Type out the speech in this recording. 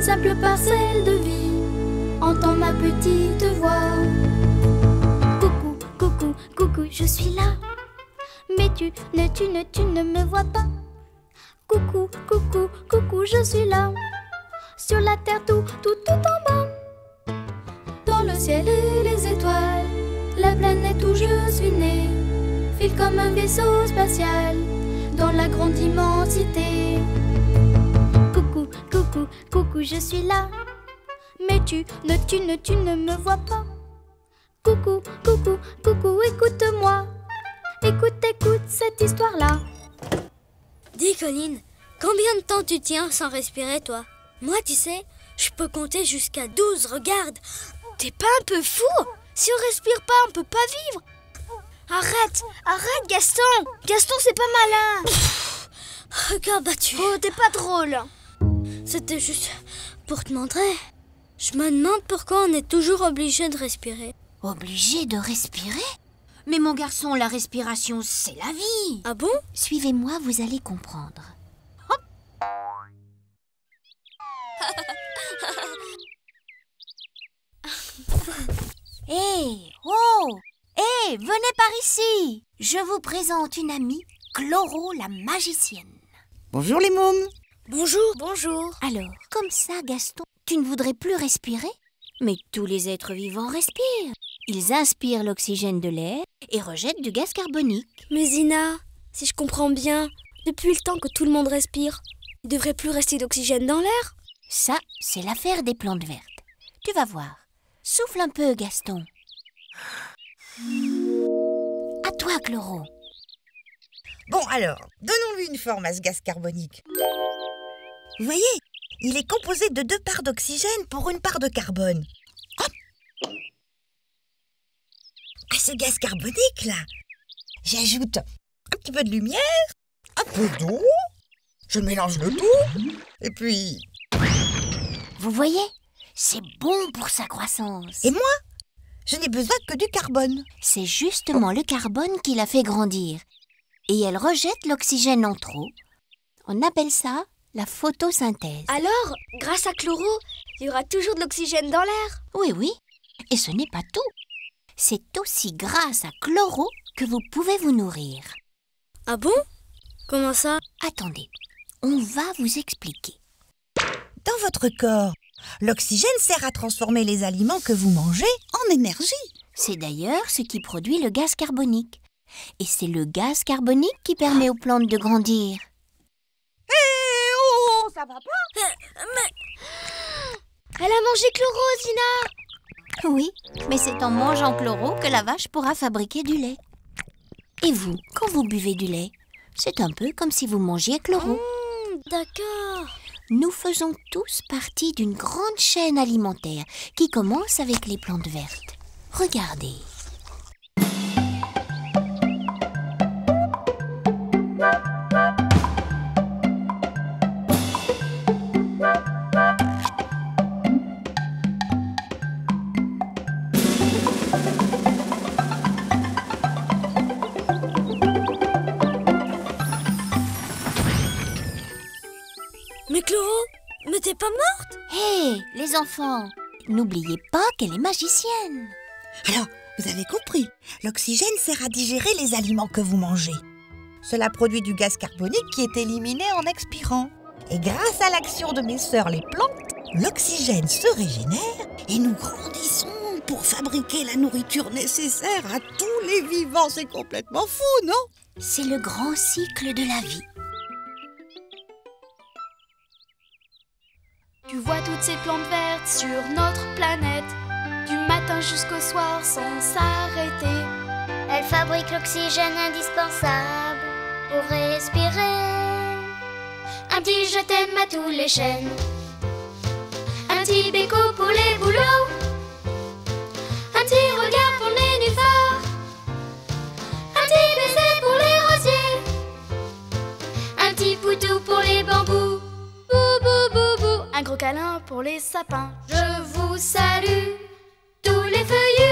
simple parcelle de vie, entends ma petite voix. Coucou, coucou, coucou, je suis là. Mais tu ne me vois pas. Coucou, coucou, coucou, je suis là. Sur la terre tout en bas. Dans le ciel et les étoiles, la planète où je suis née file comme un vaisseau spatial dans la grande immensité. Coucou, coucou, coucou, je suis là. Mais tu ne me vois pas. Coucou, coucou, coucou, écoute-moi. Écoute cette histoire-là. Dis Colline, combien de temps tu tiens sans respirer toi? Moi tu sais, je peux compter jusqu'à 12, regarde. T'es pas un peu fou? Si on respire pas, on peut pas vivre. Arrête Gaston. Gaston c'est pas malin. Regarde Battu. Oh, t'es pas drôle. C'était juste pour te montrer. Je me demande pourquoi on est toujours obligé de respirer. Obligé de respirer? Mais mon garçon, la respiration, c'est la vie. Ah bon? Suivez-moi, vous allez comprendre. Hop. Venez par ici. Je vous présente une amie, Chloro la magicienne. Bonjour les mômes. Bonjour. Alors, comme ça, Gaston, tu ne voudrais plus respirer? Mais tous les êtres vivants respirent. Ils inspirent l'oxygène de l'air et rejettent du gaz carbonique. Mais Zina, si je comprends bien, depuis le temps que tout le monde respire, il ne devrait plus rester d'oxygène dans l'air? Ça, c'est l'affaire des plantes vertes. Tu vas voir. Souffle un peu, Gaston. À toi, Chloro. Bon alors, donnons-lui une forme à ce gaz carbonique. Vous voyez, il est composé de 2 parts d'oxygène pour 1 part de carbone. Hop. À ce gaz carbonique là, j'ajoute un petit peu de lumière, un peu d'eau, je mélange le tout, et puis... Vous voyez, c'est bon pour sa croissance. Et moi, je n'ai besoin que du carbone. C'est justement le carbone qui la fait grandir. Et elle rejette l'oxygène en trop. On appelle ça la photosynthèse. Alors, grâce à Chloro, il y aura toujours de l'oxygène dans l'air? Oui. Et ce n'est pas tout. C'est aussi grâce à Chloro que vous pouvez vous nourrir. Ah bon? Comment ça? Attendez, on va vous expliquer. Dans votre corps, l'oxygène sert à transformer les aliments que vous mangez en énergie. C'est d'ailleurs ce qui produit le gaz carbonique. Et c'est le gaz carbonique qui permet aux plantes de grandir. Oh, ça va pas? Elle a mangé Chloro, Zina! Oui, mais c'est en mangeant Chloro que la vache pourra fabriquer du lait. Et vous, quand vous buvez du lait, c'est un peu comme si vous mangiez Chloro. D'accord. Nous faisons tous partie d'une grande chaîne alimentaire qui commence avec les plantes vertes. Regardez. Mais Chloro, mais t'es pas morte? Hé, les enfants, n'oubliez pas qu'elle est magicienne. Alors, vous avez compris, l'oxygène sert à digérer les aliments que vous mangez. Cela produit du gaz carbonique qui est éliminé en expirant. Et grâce à l'action de mes sœurs les plantes, l'oxygène se régénère et nous grandissons pour fabriquer la nourriture nécessaire à tous les vivants. C'est complètement fou, non? C'est le grand cycle de la vie. Tu vois toutes ces plantes vertes sur notre planète, du matin jusqu'au soir sans s'arrêter. Elle fabrique l'oxygène indispensable pour respirer. Un petit je t'aime à tous les chênes, un petit béco pour les bouleaux, un petit regard pour les nénuphars, un petit baiser pour les rosiers, un petit poutou pour les bambous, bou bou bou bou, un gros câlin pour les sapins. Je vous salue tous les feuillus.